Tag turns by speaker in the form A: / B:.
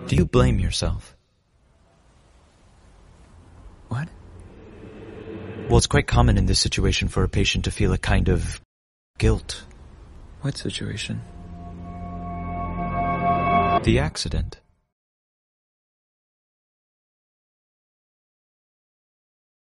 A: Do you blame yourself?
B: What?
A: Well, it's quite common in this situation for a patient to feel a kind of guilt.
B: What situation?
A: The accident.